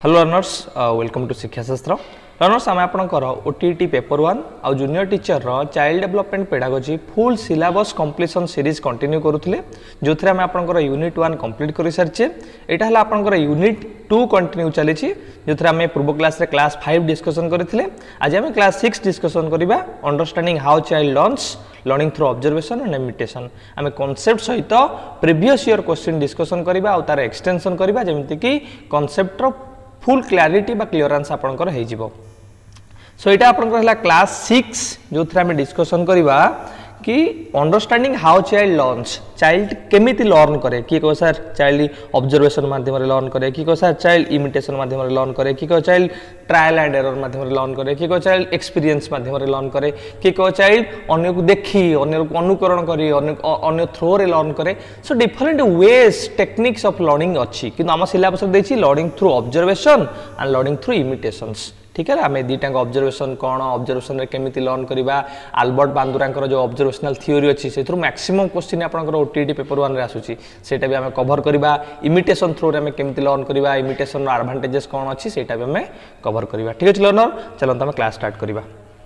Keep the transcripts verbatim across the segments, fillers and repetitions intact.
Hello learners welcome to शिक्षा शास्त्र learners आम आपंकर ओटीटी पेपर वन आउ जूनियर टीचर रो child development pedagogy full syllabus completion series continue करूथिले जो थरे हम आपंकर यूनिट वन कंप्लीट कर सारिचे एटा हला आपंकर यूनिट टू कंटिन्यू चली जो थरे हम पूर्व क्लास रे क्लास फाइव डिस्कशन करथिले आज हम क्लास सिक्स डिस्कशन करिबा understanding how child learns learning through observation and imitation आम कॉन्सेप्ट सहित प्रीवियस ईयर क्वेश्चन डिस्कशन करिबा आ तार एक्सटेंशन करिबा जेमिति कि कॉन्सेप्ट रो फुल क्लैरिटी बा क्लियरेंस आपनकर हे जिवो सो एटा आपनकर हला क्लास सिक्स जो थरा में डिस्कशन करिबा कि understanding how child learns child केमिति लर्न करे कि को सर चाइल्ड ऑब्जर्वेशन माध्यम रे लर्न करे कि को सर चाइल्ड इमिटेशन माध्यम रे लर्न करे कि को चाइल्ड ट्रायल एंड एरर माध्यम रे लर्न करे कि को चाइल्ड एक्सपीरियंस माध्यम रे लर्न करे कि को चाइल्ड अन्य को देखि अन्य को अनुकरण करी अन्य अन्य थ्रो रे लर्न करे so different ways techniques of learning अछि कि हम सिलेबस रे देछि learning through observation and learning through imitations ठीक है आम दुटा ऑब्जर्वेशन कौन ऑब्जर्वेशन रे केमिति लर्न करबा अल्बर्ट बांदुरा जो ऑब्जर्वेशनल थ्योरी अच्छी से मैक्सिमम क्वेश्चन आपनकर ओटीटी पेपर वन रे आसुची सेटा भी आम कवर करबा इमिटेशन थ्रू रे आम केमिति लर्न करबा इमिटेशन रो एडवांटेजेस कौन अच्छी सेटा भी आम कवर करबा ठीक है लर्नर चलो आम क्लास स्टार्ट करबा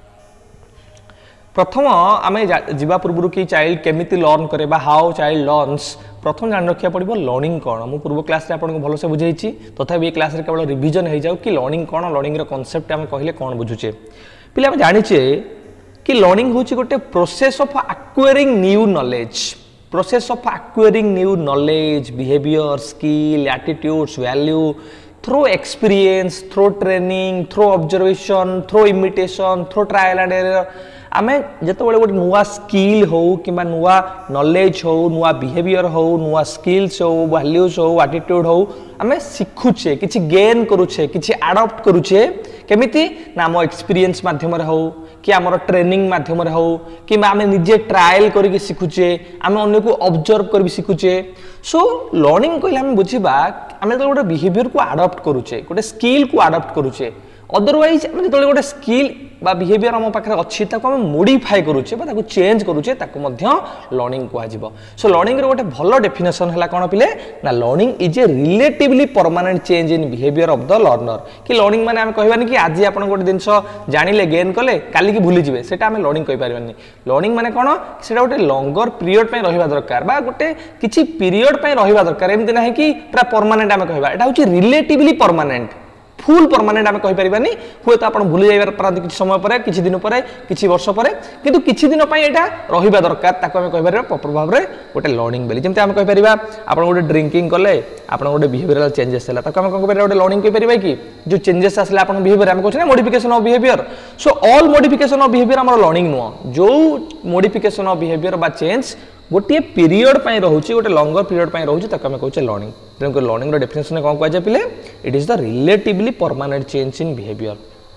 प्रथम आम जीवा पूर्व कि चाइल्ड केमिति लर्न करे हाउ चाइल्ड लर्न्स प्रथम जान रखा पड़ो लर्निंग कौन मुझे पूर्व क्लास रे आपको भलसे बुझे तथापि ये क्लास रे केवल रिविजन हो जाऊ कि लर्निंग कौन लर्निंग रो कांसेप्ट आम कहले कौन बुझुचे पिले आम जानिचे कि लर्निंग होची गोटे process of acquiring new knowledge process of acquiring new knowledge behaviour skill attitudes value through experience through training through observation through imitation through trial and error आमे जत बड़े गोटे नुआ स्किल हो कि नुआ नॉलेज हो नुआ बिहेवियर हो नुआ स्किल्स हो वैल्यूज हो एटीट्यूड हो आमे सिखुचे किछि गेन करूचे किछि एडॉप्ट करूचे केमिति ना हम एक्सपीरियंस माध्यम रे हो कि हमर ट्रेनिंग माध्यम रे हो कि आमे निजे ट्रायल करिके सिखुचे आमे अन्य को ऑब्जर्व करबी सिखुचे सो लर्निंग कहले हम बुझिबा आमे तो गोटे बिहेवियर को एडॉप्ट करूचे गोटे स्किल को एडॉप्ट करूचे अदरवाइज आमे जतले गोटे स्किल बा बिहेवियर हम पाखरे अछि ताको हम मॉडिफाई करूचे बा ताको चेंज करूचे ताको मध्य लर्निंग को आजिबो सो लर्निंग रे गोटे भलो डेफिनेशन हला कोन पिले ना learning is a relatively permanent change in behaviour of the learner कि लर्निंग माने हम कहबानी कि आज आपण गोटे दिनस जानिले गेन कले काली की भूली जिवे सेटा हम लर्निंग कहि परबानी लर्निंग माने कोन सेटा गोटे लॉन्गर पीरियड पे रहिबा दरकार बा गोटे किछि पीरियड पे रहिबा दरकार एमति नाही कि पूरा परमानेंट हम कहबा एटा होची रिलेटिवली परमानेंट फुल परमानेंट आम कहि परिबानी हुए तो आपण भूली जाइबार पारंती किछि समय परे किछि दिन परे किछि वर्ष परे किंतु किछि दिन पय एटा रहिबा दरकार ताको हम कहि परिबा प्रॉपर भाव रे गोटे लर्निंग बेली जेमते हम कहि परिबा आपण गोटे ड्रिंकिंग कले आपण गोटे बिहेवियरल चेंजेस हला ताको हम कहि परिबा गोटे लर्निंग कहि परिबा कि जो चेंजेस आसले आपण बिहेवियर हम कहछ ना modification of behaviour so all modification of behaviour हमर लर्निंग नो जो मॉडिफिकेशन ऑफ बिहेवियर बा चेंज गोटे पीरियड पय रहउची गोटे लॉन्गर पीरियड पय रहउची ताको हम कहछ लर्निंग तेणुकर लर्निंग रो डेफिनेशन कोन कहै पिले it is the relatively permanent change in behaviour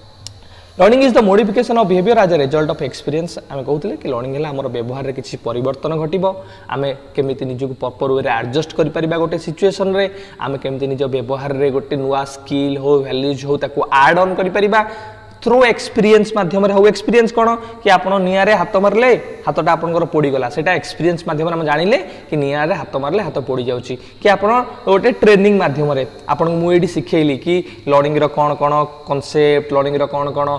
learning is the modification of behaviour as a result of experience आमे कहउतले कि लर्निंग हला हमर व्यवहार रे किछि परिवर्तन घटिबो आमे केमिति निजको प्रॉपर वे रे एडजस्ट करि परिबा गोटे सिचुएशन रे आमे केमिति निज व्यवहार रे गोटे नुवा स्किल हो वैल्यूज हो ताको ऐड ऑन करि परिबा थ्रू एक्सपीरियंस माध्यम रे हो एक्सपीरियंस कोन कि आपण निया रे हाथ मारले हाथटा आपनकर पोडी गला सेटा एक्सपीरियंस माध्यम रे हम जानिले कि निया रे हाथ मारले हाथ पोडी जाउची कि आपण गोटे ट्रेनिंग माध्यम रे आपण मु एडी सिखेली कि लर्निंग रो कोन कोन कांसेप्ट लर्निंग रो कोन कोन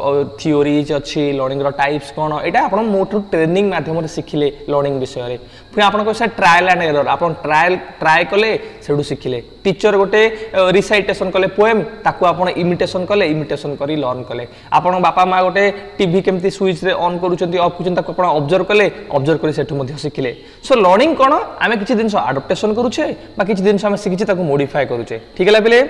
थ्योरीज अछि लर्निंग रो टाइप्स कोन एटा आपण मोटू ट्रेनिंग माध्यम रे सिखिले लर्निंग विषय रे फिर आपण को से ट्रायल एंड एरर आपण ट्रायल ट्राई कले सेडू सिखिले टीचर गोटे रिसाइटेशन कले पोएम ताकू आपण इमिटेशन कले इमिटेशन करी लर्न कले आपण बापा माँ गोटे टीवी केमती स्विच रे ऑन करूचंती ऑफ करूचंती ताको आपण ऑब्जर्व कले ऑब्जर्व करी सेठु मध्ये सिखिले सो लर्निंग कोन आमे किछि दिन एडॉप्टेशन करूछे बा किछि दिन आमे सिखिछि ताको मॉडिफाई करूछे ठीक है पिले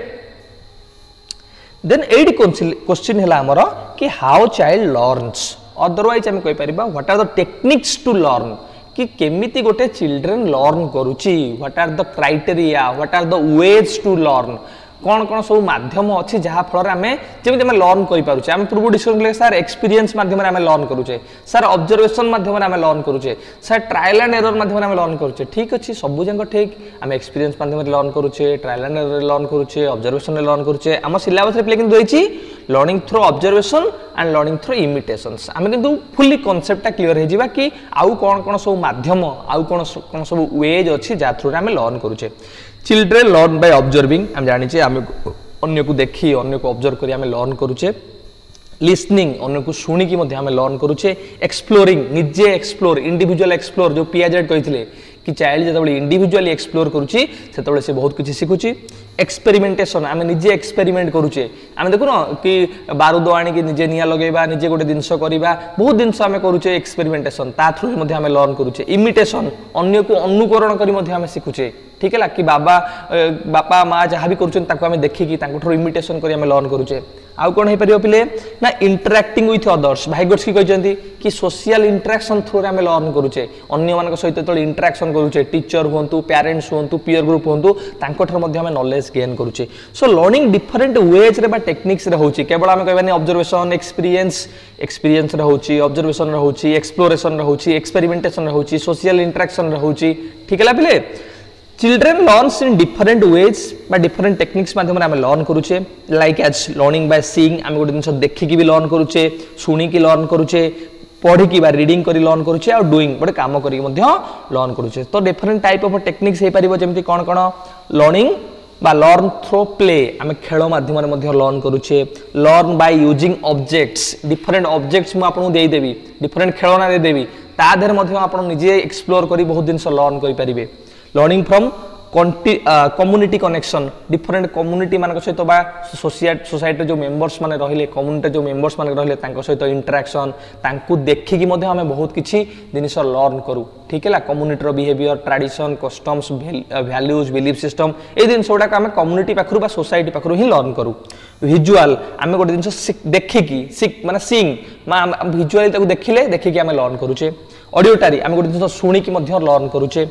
देन एडी क्वेश्चन हला हमर कि हाउ चाइल्ड लर्न्स अदरवाइज हम कहि परिबा what are the techniques to learn कि केमिति गोटे चिल्ड्रन लर्न करूची what are the criteria what are the ways to learn कौन कौन सब माध्यम अच्छी जहाँ फल आम जमी आम लर्न करें आम पूर्व डिस्कशन कले सर एक्सपीरियंस माध्यम आम लर्न करूचे सर ऑब्जर्वेशन माध्यम आम लर्न करूचे सर ट्रायल एंड एरर माध्यम आम लर्न करूचे ठीक अच्छे सबू जाक ठीक आम एक्सपीरियंस माध्यम लर्न करूचे ट्रायल एंड एरर लर्न करूचे ऑब्जर्वेशन लर्न करूचे आम सिलेबस रे किंतु learning through observation and learning through imitations आम किंतु फुल्ली कॉन्सेप्टटा क्लियर हो कि आउ कौन कौन सब माध्यम आउ कौन कौन सब वेज अच्छी जहाँ थ्रू आम लर्न करूचे चिल्ड्रेन लर्न बाय ऑब्जर्विंग आम जानिचे आम अन्य को देखी अन्य को ऑब्जर्व करी आमे लर्न करूचे लिसनिंग अन्य को शुणी की आमे लर्न करूचे एक्सप्लोरिंग निजे एक्सप्लोर इंडिविजुअल एक्सप्लोर जो पियाजेड कहिथिले कि चाइल्ड जब इंडिविजुअली एक्सप्लोर करूची सेतबेले से बहुत किछि सिखुची एक्सपेरिमेंटेशन आमे निजे एक्सपेरिमेंट करूचे आमे देखु न कि बारूद आनी कि निजे निया लगेबा निजे गोटे जिंस करिबा बहुत जिंस आमे करूचे एक्सपेरिमेंटेशन ता थ्रू मध्ये आमे लर्न करूचे इमिटेशन अन्य को अनुकरण करी मध्ये आमे सिखुचे ठीक है कि बाबा बापा माँ जहाँ भी करें देखिकी इमिटेशन कर लर्न करूचे आउ कौन हो पार पिले ना इंटरैक्टिंग विथ अदर्स भाइगोट्स्की कहते कि सोशल इंटरैक्शन थ्रू आम लर्न करूचे अन्य मान सहित जो इंटरैक्शन करूचे टीचर हूँ पेरेंट्स हूँ पीयर ग्रुप हूँ आम नॉलेज गेन करूचे सो लर्निंग डिफरेंट वेज रे बा टेक्निक्स रे होची केवल आम कहबानी ऑब्जर्वेशन एक्सपीरियंस एक्सपीरियंस रे होची ऑब्जर्वेशन रे होची एक्सप्लोरेशन रे होची एक्सपेरिमेंटेशन रे होची सोशल इंटरैक्शन रे होची ठीक है पिले children learns in different ways बा डिफरेंट टेक्निक्स माध्यम आम लर्न करूचे like as learning by seeing आम गोटे जिन देखिकी भी लर्न करूचे शुणिकी लर्न करूचे पढ़िकी बा रीडिंग करी लर्न करूचे और डूइंग गोटे काम करी लर्न करूचे तो डिफरेंट टाइप ऑफ टेक्निक्स हो पारिबो जेमति कोन कोन लर्निंग बा लर्न थ्रो प्ले आम खेल माध्यम लर्न करूचे learn by using objects different objects मु आपन देदेवी डिफरेंट खेलना देदेवी ता देर मध्य आपन निजे एक्सप्लोर करी बहुत दिन लर्न करि परिबे learning from community connection different community मान सहित बा सोसाइटी जो मेंबर्स माने रहिले कम्युनिटी जो मेंबर्स माने रहिले तांको सहित इंटरैक्शन तांको देखिकी मध्ये हमें बहुत किछि जिनिस लर्न करू ठीक है community behaviour tradition customs values belief system ए दिन सोडा हमें कम्युनिटी पाखरु बा सोसाइटी पाखरु ही लर्न करू विजुअल आम गोटे जिनिस देखिकी सिक माने सीइंग विजुअली ताको देखिले देखिकी आम लर्न करूचे ऑडियोटरी आम गोटे जिनिस शुणिकी मध्ये लर्न करूचे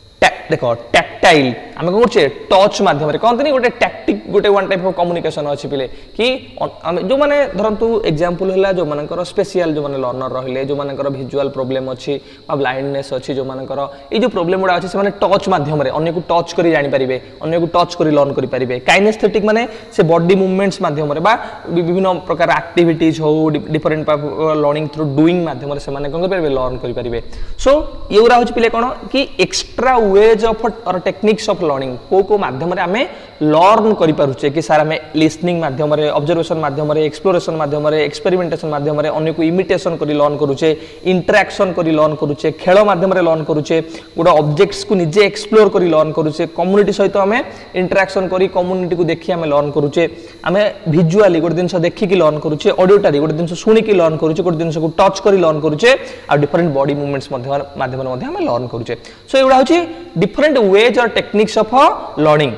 देख टैक्टाइल आम कौन करे टच मध्यम कहते गोटे टैक्टिक गोटे वन टाइप ऑफ कम्युनिकेशन अच्छी पिले कि जो मैंने धरतु एग्जांपल है जो मानकर स्पेशल जो मैंने लर्नर रहिले जो मानकर विजुअल प्रॉब्लम अच्छी ब्लाइंडनेस अच्छी जो मानकर ये जो प्रॉब्लम गुड़ा अच्छे से टच मध्यम अन्य को टच कर जानीपारे अन्य को टच कर लर्न करेंगे काइनेस्थेटिक माने से बॉडी मूवमेंट्स मध्यम विभिन्न प्रकार एक्टिविटीज हो डिफरेंट लर्निंग थ्रू डूइंग मध्यम से कौन करेंगे लर्न करेंगे सो ये गुरा हूँ पिले कौन कि एक्सट्रा वेज ऑफ और टेक्निक्स ऑफ लर्निंग को को माध्यम रे आमे लर्न करि पारुचे कि सार आमे लिसनिंग माध्यम रे ऑब्जर्वेशन माध्यम रे एक्सप्लोरेशन माध्यम रे एक्सपेरिमेंटेशन माध्यम रे अन्य को इमिटेशन करि लर्न करूचे इंटरैक्शन करि लर्न करूचे खेल माध्यम रे लर्न करूचे गोटा ऑब्जेक्ट्स को निजे एक्सप्लोर करि लर्न करूचे कम्युनिटी सहित आमे इंटरैक्शन करि कम्युनिटी को देखि आमे लर्न करूचे आमे विजुअली गोटे जिंस देखि कि लर्न करूचे ऑडियोटरी गोटे जिंस सुनि कि लर्न करूचे गोटे जिंस को टच करि लर्न करूचे आ डिफरेंट बॉडी मूवमेंट्स माध्यम माध्यम रे आमे लर्न करूचे सो एगुडा होची डिफरेंट वेज और टेक्निक्स ऑफ लर्निंग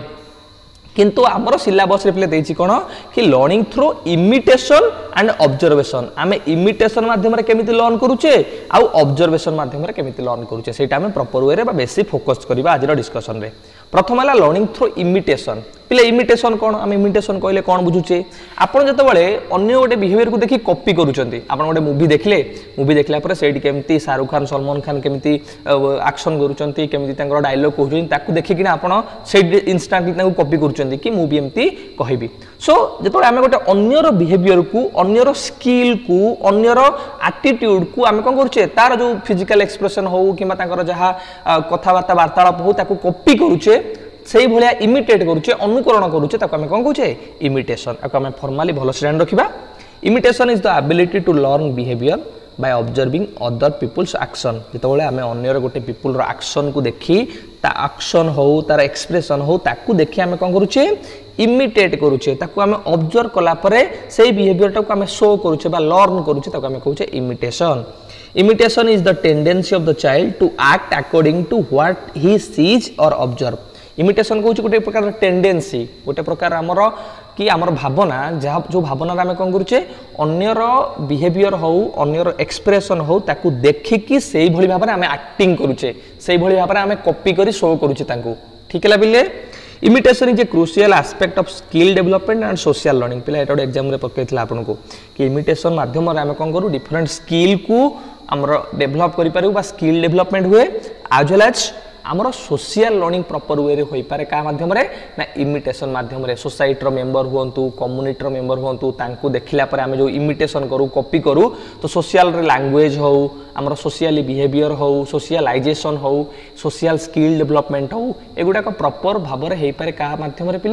किंतु आमर सिलेबस रे देछि कोन कि learning through imitation and observation आमे इमिटेशन माध्यम रे केमिति लर्न करूचे आ ऑब्जर्वेशन माध्यम रे केमिति लर्न करूचे सेटा आमे प्रॉपर वे रे बा बेसी फोकस करबा आज रो डिस्कशन रे प्रथम है लर्निंग थ्रू इमिटेशन पिले इमिटेशन कौन आम इमिटेशन कहले कौन बुझुचे आपन जते बळे अन्य गोटे बिहेवियर को देखि कॉपी करूचंती आपन गोटे मूवी देखले मूवी देखला पर सेठी केमती शाहरुख खान सलमान खान केमती एक्शन करूचंती केमती तांकर डायलॉग कहउचंती ताकू देखि कि आपन सेठी इंस्टेंटली ताकू कॉपी करूचंती कि मूवी एमती कहबी सो जते आम गोटे अन्य रो बिहेवियर को अन्य रो स्किल को अन्य रो एटीट्यूड को आम कोन करूचे तार जो फिजिकल एक्सप्रेशन हो किबा तांकर जहा कथा वार्ता वार्तालाप हो ताकू कॉपी करूचे सही भलिया इमिटेट करूचे अनुकरण करूचे ताको हम कोन कहूचे इमिटेशन आको हम फॉर्मली भलो स्टैंड रखिबा imitation is the ability to learn behaviour by observing other peoples action जेतबेले हमें अन्यर गोटे पीपल रो एक्शन को देखि ता एक्शन हो तार एक्सप्रेशन हो ताकू देखि हम कोन करूचे इमिटेट करूचे ताकू हम ऑब्जर्व कला परे सेही बिहेवियर ताकू हम शो करूचे बा लर्न करूचे ताकू हम कहूचे imitation imitation is the tendency of the child to act according to what he sees or observe imitation कहूँ गोटे प्रकार टेंडेंसी गोटे प्रकार आमर कि आमर भावना जहाँ जो भावना आम कौन करुचे अन्यर बिहेवियर हो अन्यर एक्सप्रेशन हो ताकू देखिकी से भली भाव में आम एक्टिंग करुचे से भली भाव में आम कॉपी करी शो करुचे तांको ठीक है पिले imitation is a crucial aspect of skill development and social learning पिला एटा एग्जाम रे पकैथिला आपनको कि इमिटेशन माध्यम रे आम कौन करू डिफरेंट स्किल को आमर डेवलप करि पारू बा स्किल डेवलपमेंट हुए एज वेल एज आमर सोशल लर्निंग प्रॉपर वे रे होई पारे का माध्यम रे ना इमिटेशन माध्यम रे सोसाइटी रो मेंबर हुंतु कम्युनिटी रो मेंबर हुंतु तांको देखिला पर आमे जो इमिटेशन करू कॉपी करू तो सोशल रे लैंग्वेज हो आमर सोशली बिहेवियर हो सोशलाइजेशन हो सोशल स्किल डेवलपमेंट हो एगुडा को प्रॉपर भाव रे हेई पारे का माध्यम रे पिले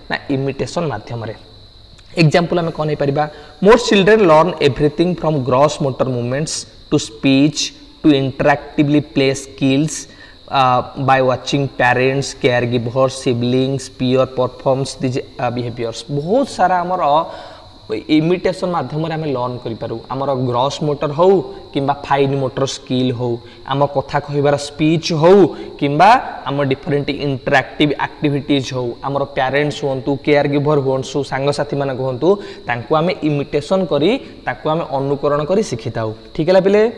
ना इमिटेशन माध्यम रे एग्जांपल आम कौन पारिबा most children learn everything from gross motor movements to speech to interactively play skills by watching parents care givers siblings peer performs these behaviours बहुत सारा आमर इमिटेशन माध्यम आम लर्न करूँ आमर ग्रॉस मोटर हो कि फाइन मोटर स्किल हो आम कथा कहबार स्पीच हो कि आम डिफरेंट इंटरैक्टिव एक्टिविटीज हो आमर पेरेंट्स हूँ केयर गिवर हूँ सांगसाथी मान हूँ तांको आम इमिटेशन करी ताको आम अनुकरण करी शिखी था ठीक है पिले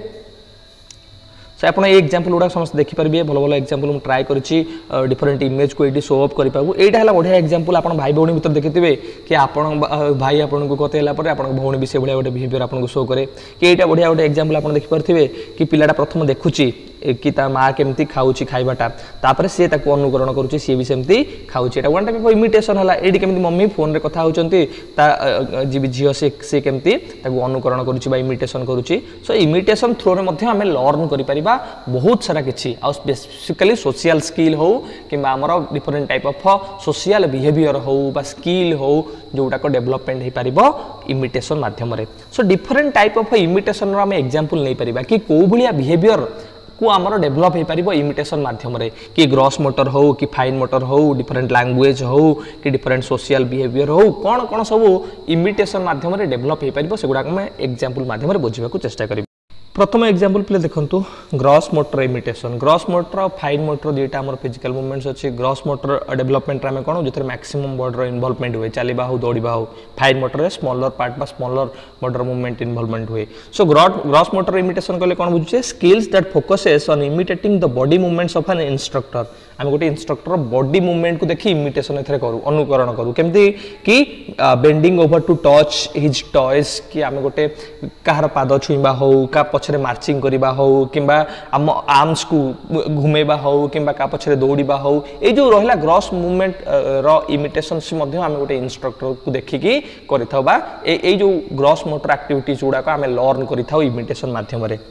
सो आप एग्जांपल गुड़ा समस्त देखिपारे भल भल एग्जांपल मुझे ट्राए करी डिफरेंट इमेज को ये शो अप कर यहाँ बढ़िया एग्जांपल आप भाई भौणी भर देखिथे कि आप भाई आपको कतेला भौणी भी से भाया गोटे बिहेवियर आपको शो करे कि यहाँ बढ़िया गोटे एग्जांपल आप देखिपे कि पिलाटा प्रथम देखुची कि ता माँ केमती खाऊची खाइबाटा तापर सी ताको अनुकरण करुच्ची सी भी सेमती खाऊची एटा वन टाइप ऑफ इमिटेशन हला एडी केमती मम्मी फोन रे कथा होचंती ता जी झियो से से केमती ताको अनुकरण करुच्ची बा इमिटेशन करुच्ची सो इमिटेशन थ्रू रे मध्ये हमें लर्न करि परिबा बहुत सारा किछि आ स्पेसिफिकली सोशल स्किल हो कि हमर different type of social behaviour हो बा स्किल हो जोटा को डेवलपमेंट हो पारिबो इमिटेशन माध्यम रे so different type of imitation रो हम एग्जांपल नै परिबा कि को भलिया बिहेवियर को आमर डेभलप हो पार इमिटेशन माध्यम कि ग्रॉस मोटर हो कि फाइन मोटर हो डिफरेंट लैंग्वेज हो कि डिफरेंट सोशल बिहेवियर हो कौन कौन सब इमिटेशन माध्यम डेभलप हो पार से गुड़ाक एग्जांपल माध्यम बुझा चेष्टा करें प्रथम एग्जांपल पे देखंतु gross motor imitation gross motor और फाइन मोटर दुईटा आम फिजिकल मूवमेंट्स अच्छी ग्रॉस मोटर डेवलपमेंट आम कौन जो मैक्सिमम बॉडर इन्वॉल्वमेंट हुए चलवा हो दौड़ा हो फाइन मोटर स्मॉलर पार्ट बा स्मॉलर बॉडर मूवमेंट इन्वॉल्वमेंट हुए सो ग्रॉस मोटर इमिटेशन कले कौन बुझे skills that focuses on imitating the body movements of an instructor आम गोटे इंस्ट्रक्टर बॉडी मूवमेंट को देखी इमिटेशन एथरे करू अनुकरण करू केमती कि bending over to touch his toys कि आम गोटे कहार पाद छुईबा हो का पछरे मार्चिंग करिबा हो किंबा आम आर्म्स को घुमेबा हो किंबा का पछरे दौड़ीबा हो ए जो रहिला ग्रॉस मूवमेंट रो इमिटेशन से मध्य आम गोटे इंस्ट्रक्टर को देखिकी करिथाउ बा ए ए जो ग्रॉस मोटर एक्टिविटीज गुडा को आम लर्न करिथाउ इमिटेशन माध्यम रे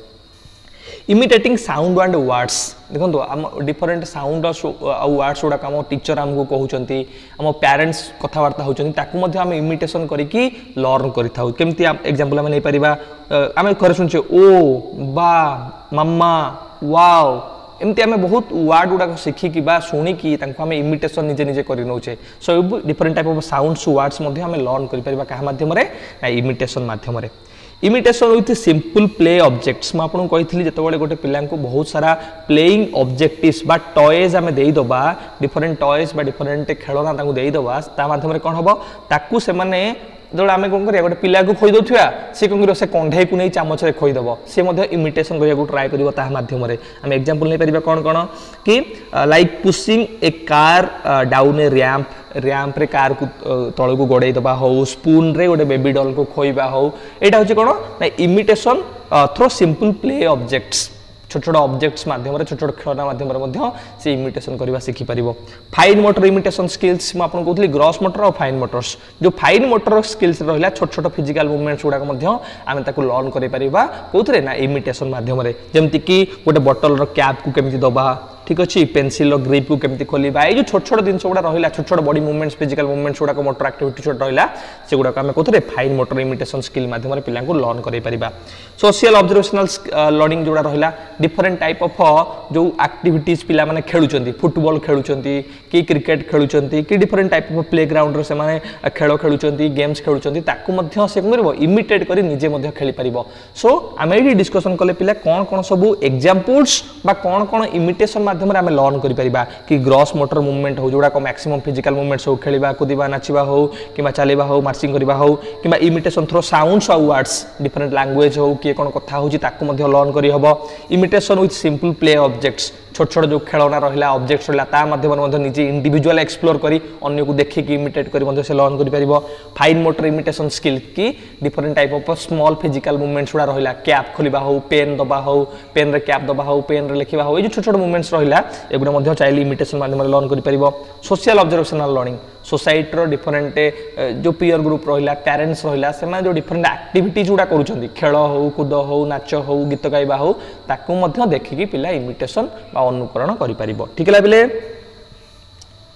इमिटेटिंग साउंड एंड वर्ड्स देखो आम डिफरेंट साउंड और वर्ड्स गुड़ाक आम टीचर आमको कहते आम पेरेंट्स कथबार्ता होती आम इमिटेशन करके लर्न करमती एग्जांपल आम नहीं पारिबा आम घर शुणे ओ बा मामा वाओ एमती आम बहुत वर्ड गुड़ाक शिखिकी शुणिकी आम इमिटेशन निजे निजे कर नौचे so different type of sounds words आम लर्न कर इमिटेशन माध्यम imitation with simple play objects मैं आपको कही जो गोटे पिला को बहुत सारा प्लेइंग ऑब्जेक्टिव्स बा टॉयज आम देदबा डिफरेंट टॉयज बा डिफरेंट खेलना देदबा माध्यम कौन हम ताकू से जो आम कौन कर गोटे पिला को खोई दौरा सी कौन कर कंधे को नहीं चामच में खोईदेव सी इमिटेशन करने ट्राए कर माध्यम आम एग्जांपल नहीं पारिबा कौन कौन कि like pushing a car down a ramp ramp रे कार को तल को गड़े दबा हो स्पून रे गोटे बेबी डॉल को खोईबा हो यहाँ हूँ कौन ना imitation through simple play objects छोट छोट ऑब्जेक्ट्स माध्यम छोट छोट खेलना माध्यम से इमिटेशन करवा शिखिपर फाइन मोटर इमिटेशन स्किल्स मैं आपको कहती ग्रॉस मोटर और फाइन मोटर्स जो फाइन मोटर स्किल्स रहा छोट छोट फिजिकल मूवमेंट्स गुड़ाक आम लर्न कर कौन ना इमिटेशन माध्यम जमीक गोटे बटल कैप को केमती दबा ठीक अच्छे पेनसिल ग्रिप को केमती खोलवा ये छोट छोट जिन गुड़ा रहा छोट छोट बॉडी मूवमेंट्स फिजिकल मूवमेंट्स गुड़ाक मोटर एक्टिविटी छोट रहा से गुड़ाक आम कौन फाइन मोटर इमिटेशन स्किल माध्यम पिला लर्न कर सोशल ऑब्जर्वेशनल लर्निंग जोड़ा रहा डिफरेंट टाइप ऑफ जो एक्टिविटीज पिला माने खेलुचंती फुटबॉल खेलुचंती कि क्रिकेट खेलुचंती कि different type of play ground रे से माने खेल खेलुचंती गेम्स खेलुचंती ताकू मध्य से करबो इमिटेट करी निजे मध्य खेली परिबो सो आमे एडी डिस्कशन कले पिला कोन कोन सब एग्जांपल्स बा कोन कोन इमिटेशन माध्यम रे आमे लर्न करि परिबा कि ग्रॉस मोटर मूवमेंट हो जोड़ा को मैक्सिमम फिजिकल मूवमेंट्स हो खेलिबा कुदिबा नाचिबा हो किबा चलेबा हो मार्चिंग करबा हो किबा इमिटेशन थ्रू साउंड्स और वर्ड्स डिफरेंट लैंग्वेज हो कि कोन कथा होची ताकू मध्य लर्न करि हबो imitation with simple play objects छोट छोट जो खेलना रहा ऑब्जेक्ट्स रहा माध्यम निजे इंडिविजुअल एक्सप्लोर करी अन्य को देखिक इमिटेट कर से लर्न कर फाइन मोटर इमिटेशन स्किल की different type of small physical movements गुड़ा रहा कैप खोलिबा हो पेन दबा हो पेन रे कैप दबा हो पेन रे लिखा हो ये छोट छोट मूवमेंट्स रहा एगुड़ा चाइल्ड इमिटेशन माध्यम लर्न कर social observational learning society different जो पीयर ग्रुप रहा पेरेंट्स रहा से जो डिफरेंट एक्टिविटीज गुड़ा कर खेल हो कूद हो नाच हो गीत गाइबा हो ताकू देखिकी पिला इमिटेशन अनुकरण करि परिबो ठीक है पिले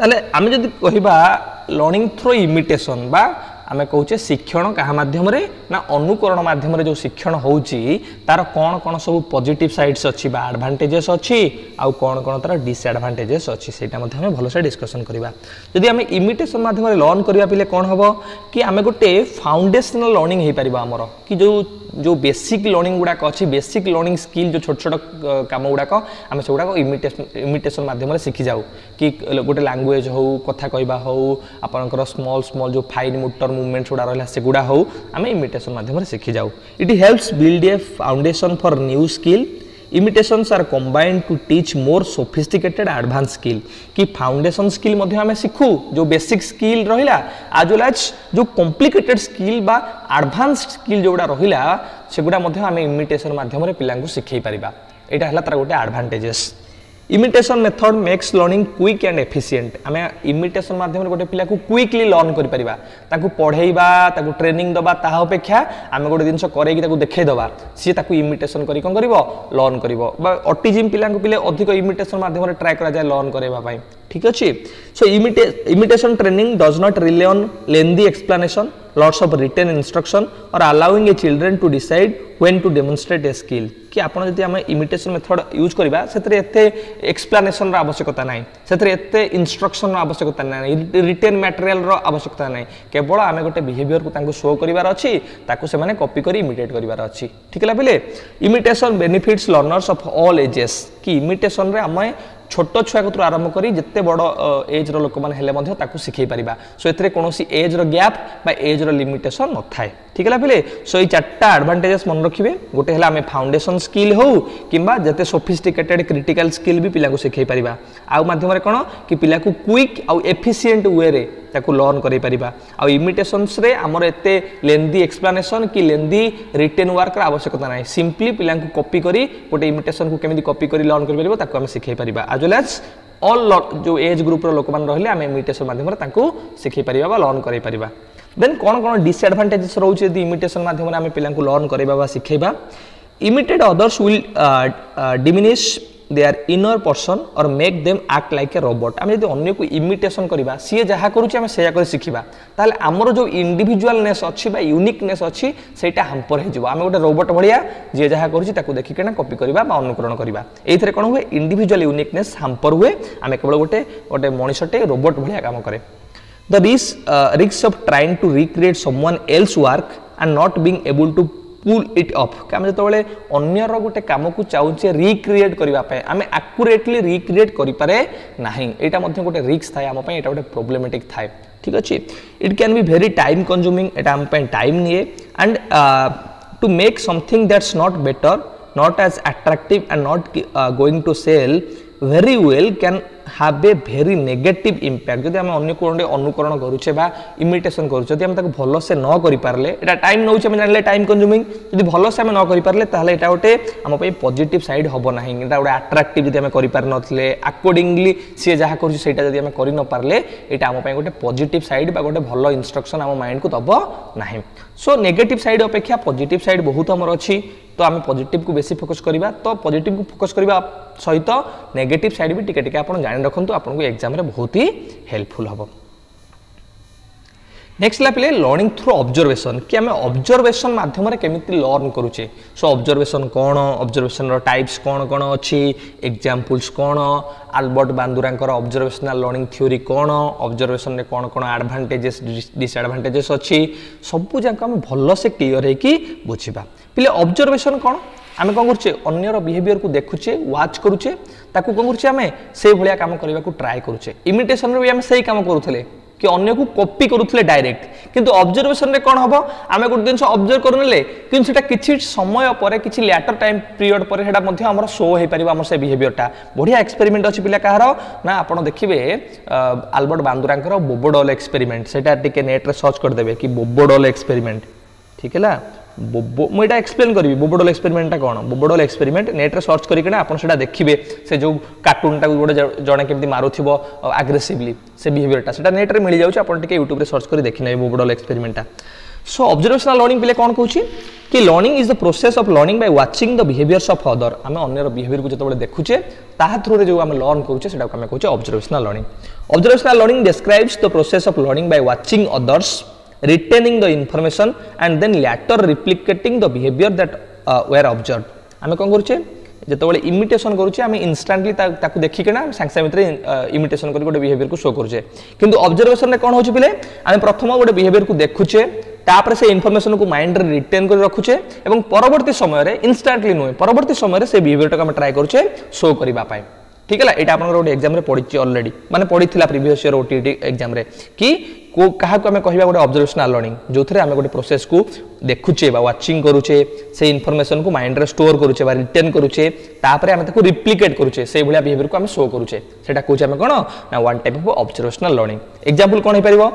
ताले आमे जदि कहिबा लर्निंग थ्रू इमिटेशन बा आमे कहूचे शिक्षण क्या माध्यम ना अनुकरण माध्यम जो शिक्षण होउची तार कौन कौन सब पॉजिटिव साइड्स अच्छी बा एडवांटेजेस अच्छी आउ कौन कौन तार डिसएडवांटेजेस अच्छी सेटा मध्ये हमें भलसे डिस्कशन करबा। जदि आमे इमिटेशन माध्यम लर्न करबा पिले कौन हबो कि आमे गोटे फाउंडेशनल लर्निंग हे परिबा हमर कि जो जो बेसिक लर्निंग गुड़ाक अच्छी बेसिक लर्निंग स्किल जो छोट छोट काम गुड़ाक आम से गुड़ाक इमिटेशन इमिटेशन माध्यम शिखी जाऊ कि गोटे लैंग्वेज हो कथा कहवा हो आपंकर स्मॉल स्मॉल जो फाइन मोटर मूवमेंट्स गुड़ा रहा से गुड़ा हो आम इमिटेशन माध्यम शिखी जाऊ। It helps build a foundation for new skill. Imitations are combined to teach more sophisticated advance skill कि फाउंडेशन स्किल मध्ये हमें शिखु जो बेसिक स्किल रहिला आज वेल एज जो कॉम्प्लिकेटेड स्किल बा एडवांस स्किल जोड़ा रहिला सेगुड़ा मध्ये हमें इमिटेशन माध्यम रे पिलांकु शिखै परिबा। एटा हला तार गोटे advantages. Imitation method makes learning quick and efficient. आम इमिटेशन माध्यम गोटे पिला को क्विकली लर्न कर परिबा ताकू पढ़ेइबा ताकू ट्रेनिंग दबा ता अपेक्षा आम गोटे जिनस करैकि ताकू देखै दबा सी ताकू इमिटेशन करी कोन करिवो लर्न करिवो बा ऑटिज्म पिला को पिले अधिक इमिटेशन माध्यम रे ट्राई करा जाय लर्न करेबा पई ठीक अछि। So imitation training does not rely on lengthy explanation lots of written instruction or allowing a children to decide when to demonstrate a skill कि आपण जदि हम इमिटेशन मेथड यूज करबा सेतरे एते एक्सप्लेनेशन रो आवश्यकता नाही सेतरे एते इंस्ट्रक्शन रो आवश्यकता नाही रिटन मटेरियल रो आवश्यकता नाही केवल आमे गोटे बिहेवियर को तांको शो करिवार अछि ताको से माने कॉपी करी इमिटेट करिवार अछि ठीक है पिले। Imitation benefits learners of all ages कि इमिटेशन रे हमें छोट छुआ कतु आरंभ करी जिते बड़ एज रो लोक माने हेले मध्ये ताकू सिखै परिबा। सो एतरे कोनोसी एज रो गैप बा एज रो लिमिटेशन न थाए ठीक है पिले। सो ई चारटा एडवांटेजेस मन रखिबे गोटे हला हमें फाउंडेशन स्किल हो किंबा जते सोफिस्टिकेटेड क्रिटिकल स्किल भी पिला को सिखै परिबा आ माध्यम रे कोन कि पिला को क्विक आ एफिशिएंट वे रे ताकू लर्न करै परिबा। आ इमिटेशंस रे हमर एते लेंदी एक्सप्लेनेशन कि लेंदी रिटन वर्क रा आवश्यकता नाही सिंपली पिला को कॉपी करी गोटे इमिटेशन को केमिति कॉपी करी लर्न कर परिबो ताकू हम सिखै परिबा। as well as all जो एज ग्रुप रो लोक मान रहले हम इमिटेशन माध्यम रे ताकू सिखै परिबा बा लर्न करै परिबा। देन कोन कोन डिसएडवांटेजेस रहउछि यदि इमिटेशन माध्यम रे हम पिला को लर्न करैबा बा सिखैबा। Imitated others will diminish their inner person और make them act like a robot. आम यदि अन्य को इमिटेशन करबा सी जहा करूछि हम सेया कर सिखिबा ताले हमर जो इंडिविजुअलनेस अछि बा यूनिकनेस अछि सेटा हमपर हे जबो आम गोटे रोबोट भलिया जे जहा करूछि ताकू देखि केना कॉपी करबा बा अनुकरण करबा एथरे कोन हुए इंडिविजुअल यूनिकनेस हमपर हुए आम केवल गोटे गोटे मनुष्यटे रोबोट भलिया काम करे। The risk risk of trying to recreate someone else work and not being able to pull it off हम जो अन्यर गोटे काम को चाहूचे रिक्रिएट करने आम एक्यूरेटली रिक्रिएट करें ना यहाँ गोटे रिस्क थाए आम एटा गोटे प्रोब्लेमेटिक थाए ठीक अच्छे। It can be very time consuming एटा आम टाइम निए and to make something that's not better not as attractive and not going to sell very well can have a very negative impact। जदि हम अन्य को अनुकरण करूचे बा इमिटेशन करूचे जदि हम ताको भलो से न करि पारले एटा टाइम नउचे हम जानले टाइम कंज्यूमिंग जदि भलो से हम न करि पारले ताले एटा गोटे हम पई पॉजिटिव साइड हबो नाही एटा गोटे अट्रैक्टिव जदि हम करि पार नथले अकॉर्डिंगली से जहा करूचे सेटा जदि हम करि न पारले एटा हम पई गोटे पॉजिटिव साइड बा गोटे भलो इंस्ट्रक्शन हम माइंड को दबो नाही। सो नेगेटिव साइड अपेक्षा पॉजिटिव साइड बहुत हमर अछि तो आम पॉजिटिव को बेसी फोकस करिबा तो पॉजिटिव को फोकस करिबा सहित नेगेटिव साइड भी टिके टिके आपण जानि रखंतु आपन को एग्जाम रे बहुत ही हेल्पफुल हबो। नेक्स्ट लापिले लर्निंग थ्रू ऑब्जर्वेशन कि आम ऑब्जर्वेशन माध्यम रे केमिति लर्न करूचे। सो ऑब्जर्वेशन कोन ऑब्जर्वेशन रो टाइप्स कोन कोन अछि एग्जांपल्स कोन आल्बर्ट बांदुरांकर ऑब्जर्वेशनल लर्निंग थ्योरी कोन ऑब्जर्वेशन रे कोन कोन एडवांटेजेस डिसएडवांटेजेस अछि सब जाक हम भलो से क्लियर है कि बुझिबा। पिले ऑब्जर्वेशन कोन आमे कोन करछे अन्यर बिहेवियर को देखुचे वाच करूचे ताकू कोन करछे आमे से भलिया काम करबा को ट्राई करूचे। इमिटेशन रे भी आमे सही काम करूथले कि अन्य को कॉपी करूथले डायरेक्ट किंतु ऑब्जर्वेशन रे कोन हबो आमे गोटे दिन ऑब्जर्व करनेले किंतु सेटा किछि समय परे किछि लेटर टाइम पीरियड परे हेडा मध्ये हमर शो हे परिबा हमर से बिहेवियरटा बढ़िया एक्सपेरिमेंट अछि पिला काहरो ना आपण देखिबे आल्बर्ट बांदुरांकर बोबोडॉल एक्सपेरिमेंट सेटा टिके नेट रे सर्च कर देबे कि बोबोडॉल एक्सपेरिमेंट ठीक हैला बोबो मु एटा एक्सप्लेन करबी बोबोडॉल एक्सपेरिमेंट कोन बोबोडॉल एक्सपेरिमेंट नेट रे सर्च करिकना आपण सेटा देखिबे से जो कार्टून टा गोटे जणे केमति मारुथिबो एग्रेसिवली से बिहेवियर टा सेटा नेट रे मिल जाउछ आपण टिके YouTube रे सर्च करी देखिनै बोबोडॉल एक्सपेरिमेंट टा। सो ऑब्जर्वेशनल लर्निंग पे कौन कहूँ कि learning is the process of learning by watching the behaviours of other आम अन्यर बिहेवियर को जो देखुचे ता थ्रू जो आम लर्न करूचे सेटा आम कहूँ observational learning observational learning describes the process of learning by watching others retaining the information and then later replicating the behavior that uh, were observed आम कौन करुचे जिते इमिटेशन करुचे आम इनस्टांटली ताकू देखिकिना सांगे सांगे भितर इमिटेशन कर गोटे बिहेवियर को शो करुचे किंतु ऑब्जर्वेशन कौन हो पिले आम प्रथम गोटे बिहेवियर को देखुचे तापर से इनफॉरमेशन को माइंड रे रिटेन कर रखुचे एवं परवर्ती समय रे इंस्टांटली नुहे परवर्ती समय रे से बिहेवियर टाक ट्राई करुचे शो करबा पाए ठीक है यहाँ आप एग्जाम रे पढ़ी ऑलरेडी माने पढ़ी प्रीवियस ईयर ओटीटी एग्जाम रे कि को क्या आम कह गोटे ऑब्जर्वेशनल लर्निंग जो थे आम गोटे प्रोसेस को देखुचे वाचिंग करुचे से इनफॉरमेशन को माइंड रे स्टोर करुचे रिटेन करुचे तापर आम ताको रिप्लिकेट करुचे से भाया बिहेवियर को आम शो करुचे सेटा कहूँ आम कौन ना one type of observational learning example कौन हो पारिबो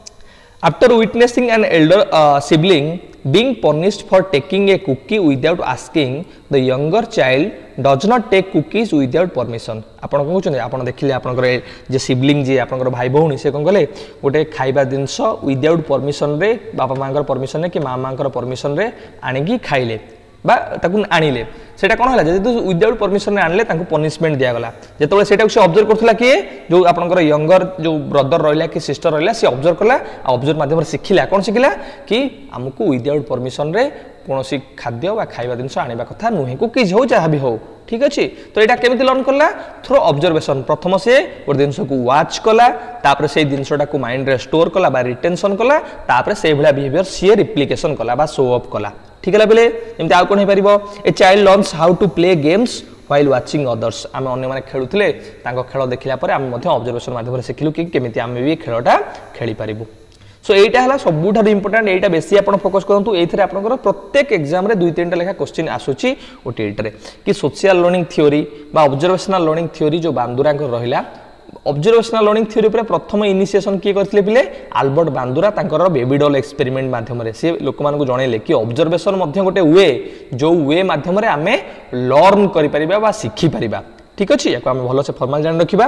after witnessing an elder sibling being punished for taking a cookie without asking the younger child does not take cookies without permission आपण को कहउछन आपण देखिले आपनकर जे सिबलिंग जे आपनकर भाई भौणी से कोन गले गोटे खाइबा दिनस विदाउट परमिशन रे बापा मांकर परमिशन रे कि मां मांकर परमिशन रे आनिकी खाइले बा ताकू आनिले सेटा कोन होला जे विदाउट परमिशन रे आनले ताकू पनिशमेंट दिया गला जेतबे सेटा से ऑब्जर्व करथला कि जो आपनकर यंगर जो ब्रदर रहला कि सिस्टर रहला से ऑब्जर्व करला ऑब्जर्व माध्यम रे सिखिला कोन सिखिला कि हमकु विदाउट परमिशन रे कोनोसी खाद्य बा खाइबा दिनस आनिबा कथा नुहे कुकीज हो जहा भी हो ठीक अछि तो एटा केमिति लर्न करला थ्रू ऑब्जर्वेशन प्रथम से गोटे दिन को वाच कला तापर से जिनसटा को माइंड रे स्टोर कला बा रिटेंशन कला तापर से भला बिहेवियर सी रिप्लिकेशन कला बा शो ऑफ कला ठीक है बेले एमती आउ कोन हे परिबो a child learns how to play games while watching others आम अन्य माने खेलुथिले तांको खेल देखिला परे आम मध्ये ऑब्जर्वेशन माध्यम रे सिखिलु कि केमिति आम भी खेलटा खेली परिबो सो एटा हला सबुठार इंपोर्टेंट एटा बेसी आपण फोकस करंतु एथरे आपनकर प्रत्येक एग्जाम रे दुई तीनटा लेखा क्वेश्चन आसुची ओटीटी रे कि सोशल लर्निंग थ्योरी बा ऑब्जर्वेशनल लर्निंग थ्योरी जो बांदुरा को रहिला ऑब्जर्वेशनल लर्निंग थ्योरी पर प्रथम इनिशिएशन किए करथिले पिले आल्बर्ट बांदुरा तांकर बेबी डॉल एक्सपेरिमेंट माध्यम रे से लोक मान को जणैले कि ऑब्जर्वेशन मध्य गोटे वे जो वे माध्यम रे आमे लर्न करि परिबा बा सिखि परिबा ठीक अछि याको आमे भलो से फॉर्मल जान रखिबा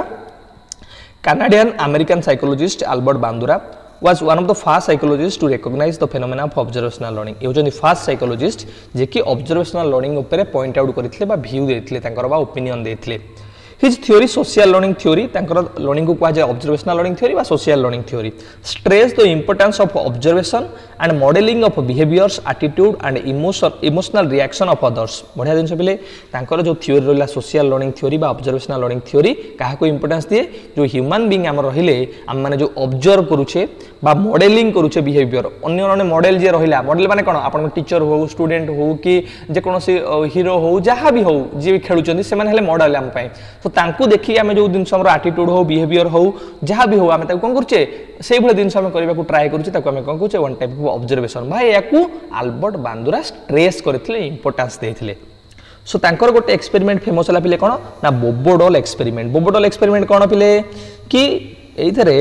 Canadian American psychologist Albert Bandura was one of the first psychologists to recognize the phenomena of observational learning ये होचंदी फर्स्ट साइकोलॉजिस्ट जे कि ऑब्जर्वेशनल लर्निंग ऊपर पॉइंट आउट करथिले बा व्यू देथिले तांकर बा ओपिनियन देथिले his theory social learning theory तांकर लर्निंग को कहा जाय ऑब्जर्वेशनल लर्निंग थ्योरी बा social learning theory stress the importance of observation and modelling of behaviours attitude and emotion emotional reaction of others बढ़िया दिन पिले तांकर जो थ्योरी रहला सोशल लर्निंग थ्योरी बा ऑब्जर्वेशनल लर्निंग थ्योरी काहा को इंपोर्टेंस दिए जो ह्यूमन बीइंग हम रहिले हम माने जो ऑब्जर्व करूछे बा मॉडलिंग करूछे बिहेवियर अन्य अन्य मॉडल जे रहिला मॉडल माने कोन आपन टीचर हो स्टूडेंट हो कि जे कोनोसी हीरो हो जहां भी हो जे खेलुचंदी से माने हेले मॉडल हम पाए तो तांकू देखि आमे जो दिन हमर एटीट्यूड हो बिहेवियर हो जहां भी हो आमे ताको कोन करछे सेई भले दिन हम करबा को ट्राई करछे ताको आमे कोन करछे वन टाइप ऑफ ऑब्जर्वेशन भाई याकू आल्बर्ट बांदुरा स्ट्रेस करथिले इंपोर्टेंस देथिले सो तांकर गोटे एक्सपेरिमेंट फेमस हला पिले कोन ना बोबोडॉल एक्सपेरिमेंट बोबोडॉल एक्सपेरिमेंट कोन पिले कि एइथरे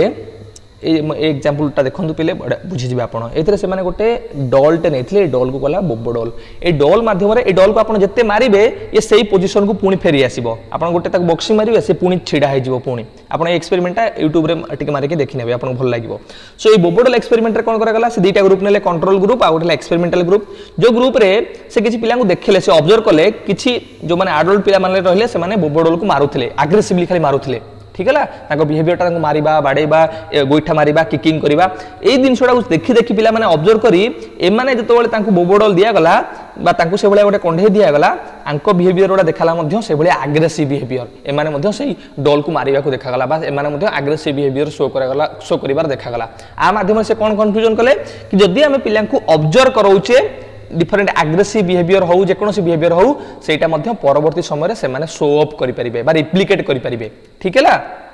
एग्जांपल टा देखंतु पिले बुझि जिबे आपण एथरे से माने गोटे डॉल टे नेथिले डॉल को कला बोबो डॉल ए डॉल माध्यम रे ए डॉल को आपण जत्ते मारिबे ये सेही पोजीशन को पुनी फेरी आसीबो आपण गोटे तक बॉक्सिंग मारिबे से पुनी छिडा हे जिवो पुनी आपण ए एक्सपेरिमेंट टा YouTube रे टिके मारि के देखि नेबे आपण भल लागिवो सो ए बोबो डॉल एक्सपेरिमेंट रे कोन करा गला से दीटा ग्रुप नेले कंट्रोल ग्रुप आ गोटे एक्सपेरिमेंटल ग्रुप जो ग्रुप रे से किछि पिला को देखले से ऑब्जर्व कले किछि जो माने एडल्ट पिला माने रहले से माने बोबो डॉल को मारुथिले एग्रेसिवली खाली मारुथिले ठीक है ताको बिहेवियर टा मारिबा बाडेबा गोइठा मारिबा किकिंग करिबा एई दिनसडा देखि देखि पिला माने ऑब्जर्व करी ए माने जतो बेले तांको बोबोडल दिया गला बा तांको से बेले गोटे कंढे दिया गला आंको बिहेवियर ओडा देखाला मध्य से बेले एग्रेसिव बिहेवियर ए माने मध्य सेही डॉल को मारिबा को देखा गला बा ए माने मध्य एग्रेसिव बिहेवियर शो करा गला शो करिबार देखा गला आ माध्यम से कोन कंफ्यूजन कले कि जदी हमें पिला को ऑब्जर्व करौचे डिफरेंट एग्रेसिव बिहेवियर हो जे कोनोसी बिहेवियर हो सेटा मध्य परवर्ती समय से माने शो ऑफ करि परिबे बा रिप्लिकेट करि परिबे ठीक है ला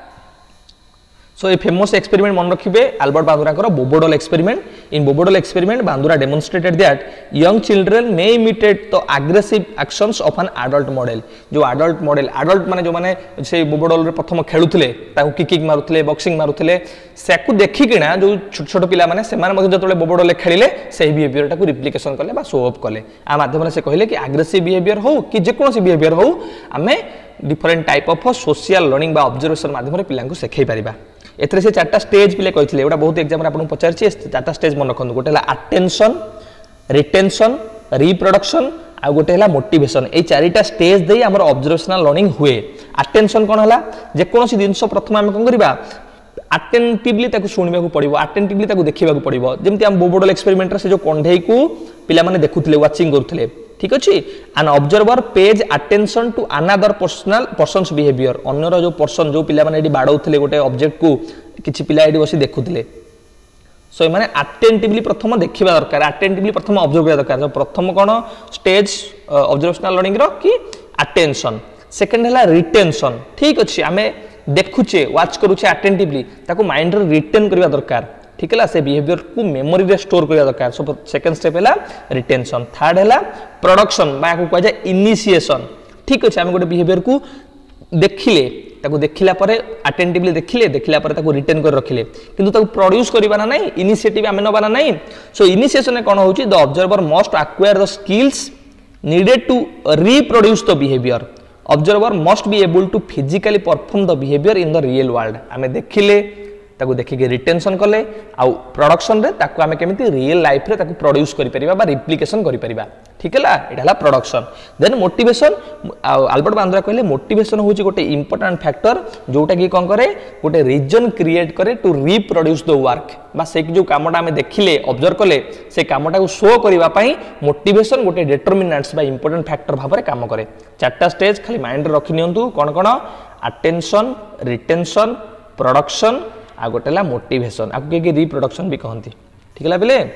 सो ए फेमस एक्सपेरिमेंट मन रखिबे आल्बर्ट बांदुरा कर Bobo doll experiment in Bobo doll experiment Bandura demonstrated that young children may imitate the aggressive actions of an adult model जो एडल्ट मॉडल एडल्ट माने जो माने से बोबोडल रे प्रथम खेलुथिले ताको किकिंग मारुथिले बॉक्सिंग मारुथिले सेकु देखि किना जो छोट छोट पिला माने से माने मधे जतले बोबोडल खेलिले सेही बिहेवियर टाको रिप्लिकेशन करले बा शो ऑफ करले आ माध्यम से कहले कि एग्रेसिव बिहेवियर हो कि जे कोनोसी बिहेवियर हो हमें different type of social learning बा ऑब्जर्वेशन माध्यम रे पिला को सिखै परिबा एथरे से चारटा स्टेज पिले कहथिले एटा बहुत एग्जाम रे आपन पचारछि चारटा स्टेज मन रखंतु गोटे हला अटेंशन रिटेंशन रिप्रोडक्शन आ गोटे हला मोटिवेशन ए चारिटा स्टेज देई हमर ऑब्जर्वेशनल लर्निंग हुए अटेंशन कोन हला जे कोनोसी दिनस प्रथम हम कोन करबा अटेंटिवली ताकू सुनिबा को पड़िबो अटेंटिवली ताकू देखिबा को पड़िबो जेमति हम बोबोडल एक्सपेरिमेंट रे से जो कंढेई को पिला माने देखुथिले वाचिंग करूथिले ठीक अछि an observer pays attention to another personal person's behaviour अन्यर जो पर्सन जो पिला माने एडी बाडौथिले गोटे ऑब्जेक्ट को किछि पिला एडी बसी देखुथिले सो माने अटेंटिवली प्रथम देखिबा दरकार अटेंटिवली प्रथम ऑब्जर्व करिया दरकार तो प्रथम कोन स्टेज ऑब्जर्वेशनल लर्निंग रो कि अटेंशन सेकंड हला रिटेंशन ठीक अछि हमें देखुचे वाच करूचे अटेंटिवली ताको माइंड रे रिटेन करबा दरकार ठीक है से बिहेवियर को मेमोरी रे स्टोर करबा दरकार सो सेकंड स्टेप हला रिटेंशन थर्ड हला प्रोडक्शन बा को कहै जाय इनिशिएशन ठीक अछि हम गोटे बिहेवियर को देखिले ताको देखिला परे अटेंटिवली देखिले देखिला परे ताको रिटेन कर रखिले किंतु ताको प्रोड्यूस करिबा ना नहीं इनिशिएटिव हम नबा ना नहीं सो इनिशिएशन कोन होउची the observer must acquire the skills needed to reproduce the behaviour observer must be able to physically perform the behaviour in the real world आमे देखिले ताको देखिके रिटेंशन कले आउ प्रोडक्शन रे ताको आमे केमिति रियल लाइफ रे ताको प्रोड्यूस करि परिबा बा रिप्लिकेशन करि परिबा ठीक हैला एटा हला production then motivation Albert Bandura कहले मोटिवेशन होची गोटे इंपोर्टेंट फैक्टर जोटा की कोन करे गोटे रीजन क्रिएट करे टू रिप्रोड्यूस द वर्क बा से जो कामटा आमे देखिले ऑब्जर्व कले से कामटा को शो करिबा पई मोटिवेशन गोटे डिटरमिनेंट्स बा इंपोर्टेंट फैक्टर भाबरे काम करे चारटा स्टेज खाली माइंड रे रखि नियंतु कोन कोन अटेंशन रिटेंशन प्रोडक्शन आ गोटेला मोटिवेशन आपको के के रिप्रोडक्शन भी कहंती ठीक है बेले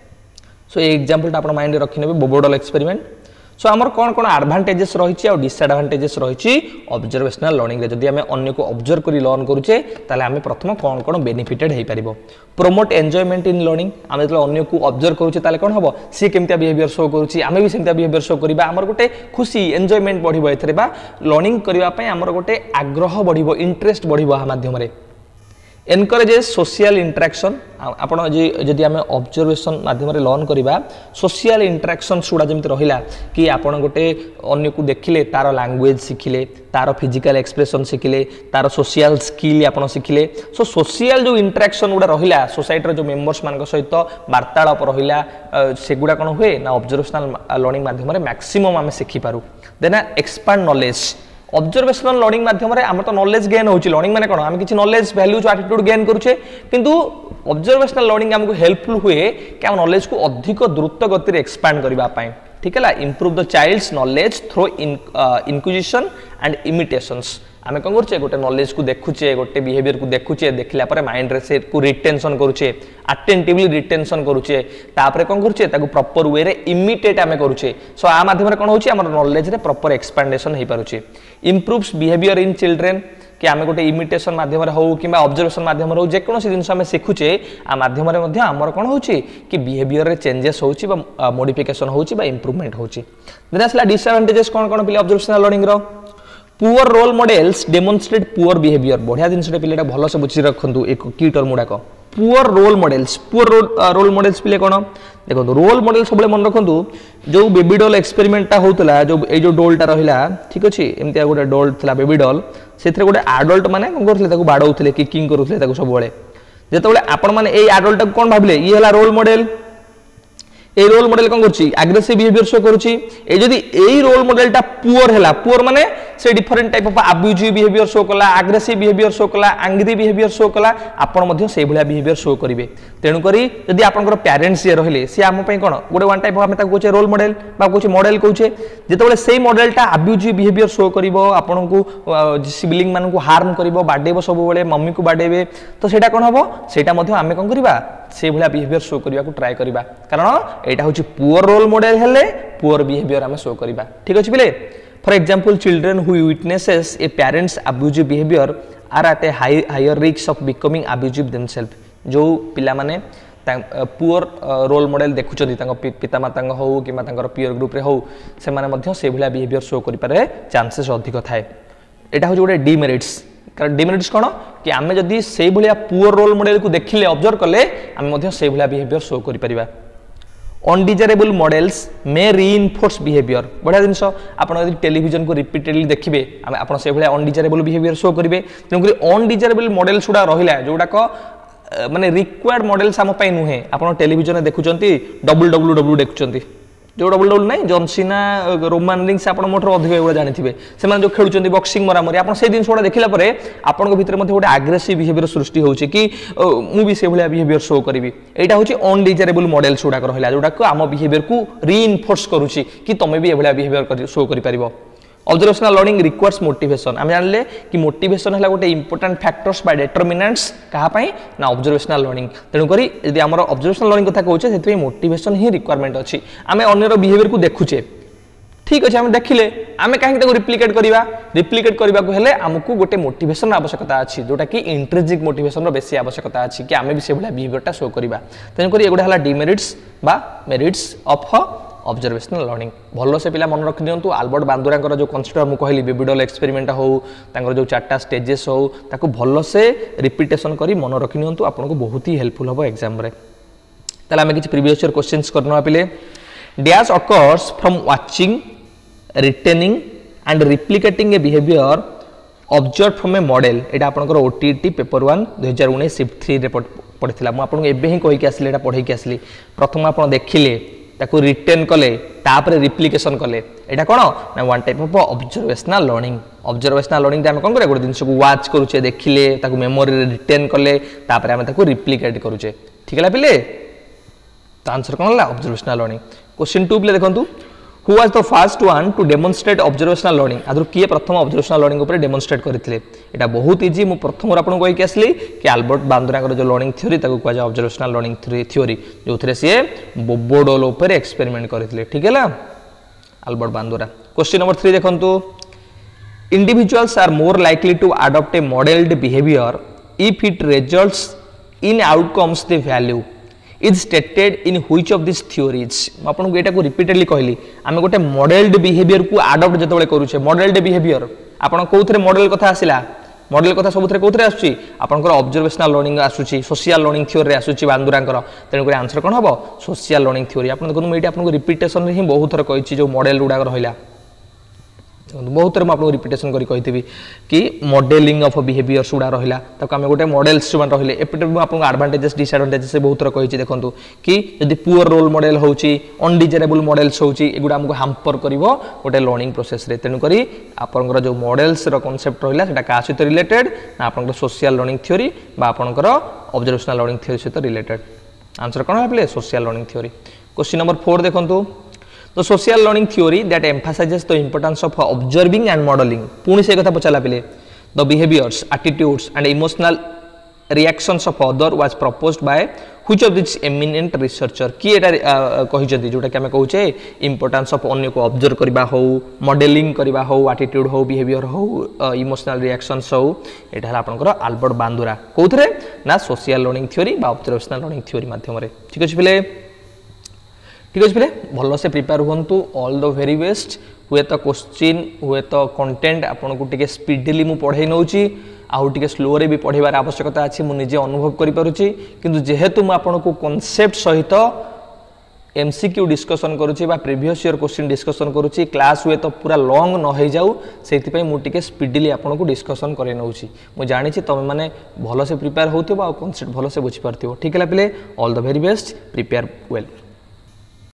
सो ये एग्जांपल ता आपण माइंड रे रखि नेबे बोबोडल एक्सपेरिमेंट सो हमर कोन कोन एडवांटेजेस रहिछि आ डिसएडवांटेजेस रहिछि ऑब्जर्वेशनल लर्निंग रे जदी हमें अन्य को ऑब्जर्व करी लर्न करूचे ताले हमें प्रथम कोन कोन बेनिफिटेड हेई परिबो प्रमोट एन्जॉयमेंट इन लर्निंग हमें जतले अन्य को ऑब्जर्व करूचे ताले कोन हबो सी केमतिया बिहेवियर शो करूची हमें भी सेमतिया बिहेवियर शो करिबा हमर गोटे खुशी एन्जॉयमेंट बढ़िबो एथरे बा लर्निंग करिबा पई हमर गोटे आग्रह बढ़िबो इंटरेस्ट बढ़िबो आ माध्यम रे एनकरेजेस सोशल इंटरेक्शन आपण जदि आम ऑब्जर्वेशन माध्यम लर्न करवा सोशल इंटरेक्शन गुड़ा जमी रहा कि आपण गोटे अन्य को देखिले तार लैंग्वेज शिखिले तार फिजिकल एक्सप्रेशन शिखिले तार सोशल स्किल आपण शिखिले सो सोशल जो इंटरेक्शन गुड़ा रहा सोसाइटी जो मेंबर्स मान सहित वार्तालाप रहा सेगुड़ा कौन हुए ना ऑब्जर्वेशनल लर्निंग माध्यम मैक्सिमम आम शिखिपारू then expand knowledge observational learning माध्यम रे हमर तो नॉलेज गेन होची लर्निंग माने कोन हम किछि नॉलेज वैल्यूज एटीट्यूड गेन करूछे किंतु ऑब्जर्वेशनल लर्निंग हमको हेल्पफुल हुए कि हम नॉलेज को अधिक द्रुत गति रे एक्सपांड करबा पाए ठीक है improve the child's knowledge through inquisition and imitations आमे कोन करछे गोटे नॉलेज को देखुचे गोटे बिहेवियर को देखुचे देखला परे माइंड रे से को रिटेंशन करूचे अटेंटिवली रिटेंशन करूचे तापरे कोन करछे ताको प्रॉपर वे रे इमिटेट आमे करूचे सो आ माध्यम रे कोन होची हमर नॉलेज रे प्रॉपर एक्सपेंडेशन हे पारुचे इंप्रूव्स बिहेवियर इन चिल्ड्रन कि आमे गोटे इमिटेशन माध्यम रे हो किबा ऑब्जर्वेशन माध्यम रे हो जे कोनोसी जिंस आमे सिखुचे आ माध्यम रे मध्ये हमर कोन होची कि बिहेवियर रे चेंजेस होची बा मॉडिफिकेशन होची बा इंप्रूवमेंट होची देन असला डिसएडवांटेजेस कोन कोन पिले ऑब्जर्वेशनल लर्निंग रो poor role models demonstrate poor behaviour बढ़िया जिनसटे पिलेटा भलो से बुझी रखंतु एक की टर्म गुडाक poor role models poor role models पिले कोन देखो रोल मॉडल सबले मन रखंतु जो बेबी डॉल एक्सपेरिमेंट ता होतला जो ए जो डॉल ता रहिला ठीक अछि एमतिया गोटे डॉल थला बेबी डॉल सेथरे गोटे एडल्ट माने कोन करथले ताको बाडौथले किकिंग करूथले ताको सब बळे जेतबळे आपण माने ए एडल्ट ता कोन भाबले ई हला रोल मॉडल ए रोल मॉडल कोन करछि एग्रेसिव बिहेवियर शो करछि ए जदी ए रोल मॉडल ता पुअर हला पुअर माने से different type of abusive behaviour show कला एग्रेसिव बिहेवियर शो कला एंग्री बिहेवियर शो कला आपण मध्ये से भलिया बिहेवियर शो करिवे तेनु करी जदी आपनकर पेरेंट्स ये रहिले से हम पई कोन गोटे वन टाइप ऑफ हम ता कोचे रोल मॉडल बा कोचे मॉडल कोचे जेतबळे से मॉडल ता अब्यूजिव बिहेवियर शो करिवो आपण को सिबलिंग मान को हार्म करिवो बाडेबो सब बेले मम्मी को बाडेबे तो सेटा कोन हबो सेटा मध्ये हमें कोन करिवा से भलिया बिहेवियर शो करिया को ट्राई करिवा कारण एटा होची पुअर रोल मॉडल हेले पुअर बिहेवियर हमें शो करिवा ठीक अछि बिले for example children who witnesses a parent's abusive behaviour are at a higher risk of becoming abusive themself जो पिला माने पुअर रोल मॉडल देखुचंदी तांको पिता माता हो कि तांकर पीयर ग्रुप रे हो से माने मध्य से भलिया बिहेवियर शो करि पारे चांसेस अधिक थाए एटा हो जोडे डिमेरिट्स कारण डिमेरिट्स कोन कि आमे जदी से भलिया पुअर रोल मॉडल को देखिले ऑब्जर्व करले आमे मध्य से भलिया बिहेवियर शो करि परिबा undesirable models may reinforce behaviour बढ़िया जिनस आप टेलीविजन को रिपीटेडली देखिए आप अनडिजायरेबल बिहेवियर शो करेंगे तेणुक अनडिजायरेबल मॉडल्स गुड़ा रहा जोड़ाक माने रिक्वायर्ड मॉडल्स आम नुहे आप टेलीविजन देखुं डब्ल्यू डब्ल्यू डब्ल्यू देखुं जो डबल डबल ना जॉनसीना रोमान रिंग्स आप मोटर अधिक एगुड़ा जानते हैं जो खेलुं बॉक्सिंग मरामरी आप से जिन देखला आपण भर गोटे आग्रेसिव बिहेवियर सृष्टि होची कि मुझे से भाया बिहेवियर शो करी यहाँ हूँ अनडिजायरेबल मॉडल्स गुड़ाक रहा जोटा आम बिहेवियर को रीइनफोर्स करुच्ची कि तुम भी एभलिया बिहेवियर शो कर ऑब्जर्वेशनल लर्निंग रिक्वायर्स मोटिवेशन आम जानले कि मोटिवेशन है गोटे इंपोर्टेंट फैक्टर्स बाय डिटरमिनेंट्स कहापाई ना ऑब्जर्वेशनल लर्निंग तेणुक यदि आम ऑब्जर्वेशनल लर्निंग कथा कहूचे से मोटिवेशन ही रिक्वायरमेंट अच्छी आम अन्यर बिहेवियर को देखुचे ठीक अच्छे आम देखिले आम कहीं रिप्लिकेट करवा रिप्लिकेट करने को हेले आमको गोटे मोटिवेशन आवश्यकता अच्छी जोटा कि इंट्रिंसिक मोटिवेशन बेसी आवश्यकता अच्छी कि आम भी से भाया बिहेवियरटा शो करवा तेणुक एगुड़ा डिमेरिट्स बा मेरिट्स ऑफ ऑब्जर्वेशनल लर्निंग भल से पिला मन रखि दिंतु आल्बर्ट बांदुरा जो कन्सेप्ट मुझे कहली बेबीडल एक्सपेरिमेंट हो जो चार्टा स्टेजेस हो ताकू भल से रिपीटेशन करी मन रखि नियंतु आपको बहुत ही हेल्पफुल हम एग्जाम रे ताले आमे किछि प्रीवियस ईयर क्वेश्चंस करना पिले dash occurs from watching retaining and replicating a behaviour observe from a model एटा आपनकर ओटीटी पेपर वन दो हज़ार उन्नीस शिफ्ट थ्री रे पढ़िथिला मु आपन एबे ही कहि के आसली एटा पढ़ै के आसली प्रथम आपन देखिले ताकू रिटेन कले तापरे रिप्लिकेशन कले एटा कोन ना one type of observational learning observational learning ते हम कोन करे गोटे जिंस को वाच करूचे देखिले ताकू मेमोरी रे रिटेन कले तापरे हम ताकू रिप्लिकेट करूचे ठीक है पिले तो आंसर कोन ला ऑब्जर्वेशनल लर्निंग क्वेश्चन टू पिले देखंतु who was the first one to demonstrate observational learning आदर किए प्रथम ऑब्जर्वेशनल लर्निंग ऊपर डेमोन्स्ट्रेट करथिले एटा बहुत इजी मु प्रथम आपन कहि के आसली कि आल्बर्ट बांदुरा जो लर्निंग थ्योरी ताकू कह जाय ऑब्जर्वेशनल लर्निंग थ्योरी जो थरे से बोबोडोल ऊपर एक्सपेरिमेंट करथिले ठीक है ला Albert Bandura question number three देखंतु individuals are more likely to adopt a modelled behaviour if it results in outcomes they value is stated in which of this theories मैं आपको एटा को रिपीटेडली कहली आमे गोटे मॉडल्ड बिहेवियर को adopt जतबेले करूछे मॉडल्ड बिहेवियर आपण कोथरे मॉडल कथा आसिला मॉडल कथा सबुथरे कोथरे आसुची आपनकर ऑब्जर्वेशनल लर्निंग आसुची सोशल लर्निंग थ्योरी रे आसुची बांदुरांकर तेनु करे आंसर कोन हबो सोशल लर्निंग थ्योरी आपण देखु मैं एटा आपनको रिपीटेशन रे ही बहुत थर कहिची जो मॉडल गुडा रहइला बहुत थर मैं आपको रिपीटेशन करी कहिथिबी कि मॉडलिंग ऑफ बिहेवियर्स गुडा रहइला ताको आमे गोटे मॉडल्स जो रहले एपटे मैं आपको एडवांटेजेस डिसएडवांटेजेस से बहुत थर कहिची देखंतु कि यदि पुअर रोल मॉडल होची अनडिजायरेबल मॉडल्स होची एगुडा हमको हैम्पर करिवो गोटे लर्निंग प्रोसेस रे तेनु करी आपनकर जो मॉडल्स रो कांसेप्ट रहइला सेटा का सहित रिलेटेड ना आपनकर सोशल लर्निंग थ्योरी बा आपनकर ऑब्जर्वेशनल लर्निंग थ्योरी सहित रिलेटेड आंसर कोन हबले social learning theory question number four देखंतु The social learning theory that emphasizes the importance of observing and modeling. पुणी से कथा पचाला पिले the behaviors, attitudes and emotional reactions of other was proposed by which of these eminent researcher की एटा कहि जदी जोटा कि हम कहूचे इंपोर्टेंस ऑफ अन्य को ऑब्जर्व करबा हो मॉडलिंग करबा हो एटीट्यूड हो बिहेवियर हो इमोशनल रिएक्शंस हो एटा हला आपनकर आल्बर्ट बांदुरा कोथरे ना सोशल लर्निंग थ्योरी बा ऑब्जर्वेशनल लर्निंग थ्योरी माध्यम रे ठीक अछि पिले ठीक अच्छे पिले भल से प्रिपेयर हूँ ऑल द वेरी बेस्ट हुए तो क्वेश्चन हुए तो कंटेंट आपन को टिके स्पीडली मु पढ़ाई नौची आउ टिके स्लो रे भी पढ़ाइबार आवश्यकता अछि मु निजे अनुभव करि पारुची किंतु जेहेतु मु आपन को कांसेप्ट सहित एमसीक्यू डिस्कशन करूची बा प्रीवियस ईयर क्वेश्चन डिस्कशन करूची क्लास हुए तो पूरा लॉन्ग न हो जाऊ सेति पई मु टिके स्पीडली आपन को डिस्कशन करे नौची मु जानि छी तमे माने भलो से प्रिपेयर होथिबो आ कांसेप्ट भलो से बुझि पारथिबो ठीक है पिले all the very best prepare well.